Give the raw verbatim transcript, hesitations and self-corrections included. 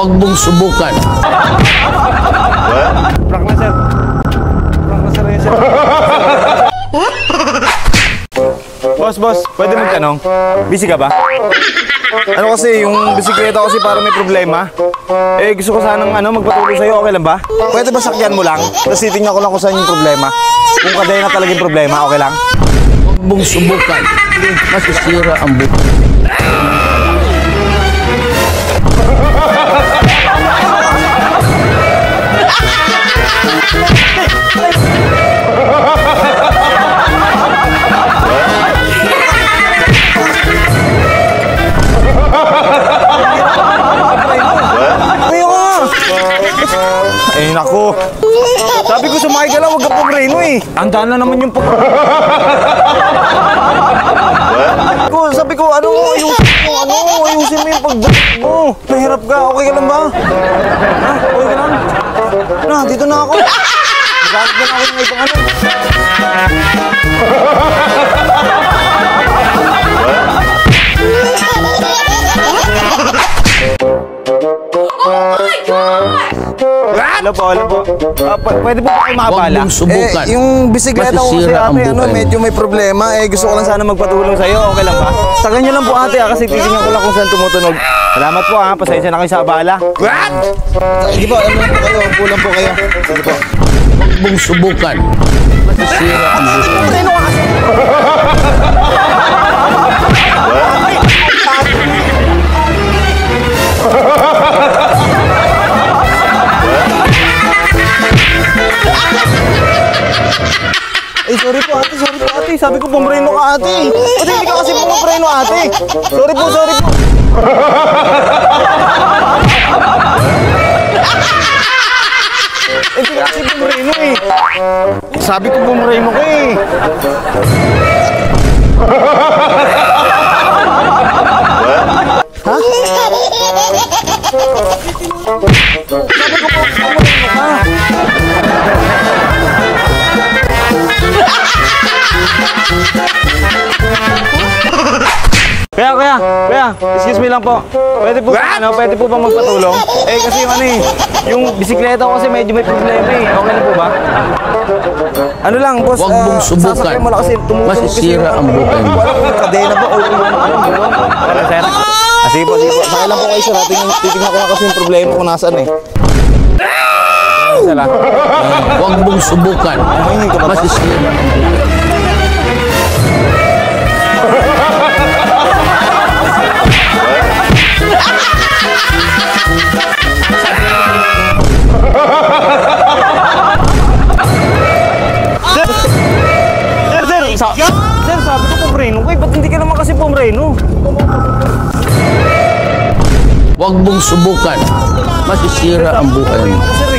Huwag mong subukan. Prank na, sir. Prank na, sir. Yan, sir. Boss, boss, pwede magtanong? Busy ka ba? Ano kasi, yung bisikleta kasi para may problema. Eh, gusto ko sanang ano, magpatulong sa'yo, okay lang ba? Pwede ba sakyan mo lang? Tapos titingnan ko lang kung saan yung problema. Kung kadena talaga yung problema, okay lang? Huwag mong subukan. Masisira ang buhay. Eh, naku. Sabi ko sumakay ka lang, huwag ka pumreno eh. Andaan na naman yung pag... Sabi ko, ano, ayusin mo, ano, ayusin mo yung pag-drive mo. Nahirap ka, okay ka lang ba? Ha? Okay ka lang? Na, dito na ako. Nagalit na ako ng ibang ano. Hello po, hello po. Uh, pwede po ba kayo makabala? Eh, yung bisikleta ko kasi ate, ano, medyo may problema. Eh, gusto ko lang sana magpatulong sa'yo. Okay lang ba? Sa ganyan lang po ate, ah, kasi titingnan ko lang kung saan tumutunog. Salamat po ha, pasensya na kayo sa abala. What? Sige po, ano lang po kayo, pulang po kayo. Sige po. Huwag mong subukan. Masisira ang buhay. Ano ka kasi? Eh, sorry po ate, sorry po ate. Sabi ko pumreno ka ate. Kasi hindi ka kasi pumreno ate. Sorry po, sorry po. Eh, hindi ka kasi pumreno eh. Sabi ko pumreno ka eh. Ha? Sabi ko pumreno ka. Kaya, kaya, kaya, excuse me lang po. Pwede po ba, ano, pwede po ba magpatulong? Eh, kasi yung ano eh, yung bisikleta ko kasi medyo may problema eh. Okay na po ba? Ano lang, boss, huwag mong subukan. sasakyan mo lang kasi tumutulong kasi masisira ang buhay mo. Wala kung kadena ba o yung ano, gulong. Ano, sir? Ah, sige po, sige po. Sakay lang po kayo, sir. Titignan ko lang kasi yung problema kung nasaan eh. Sala. Huwag mong subukan. Masisira. Sir, sir, sir, sa sir, sabi ko pumreno. Uy, ba't hindi ka naman kasi pumreno? Huwag mong subukan. Masisira ang buhay mo. Sir,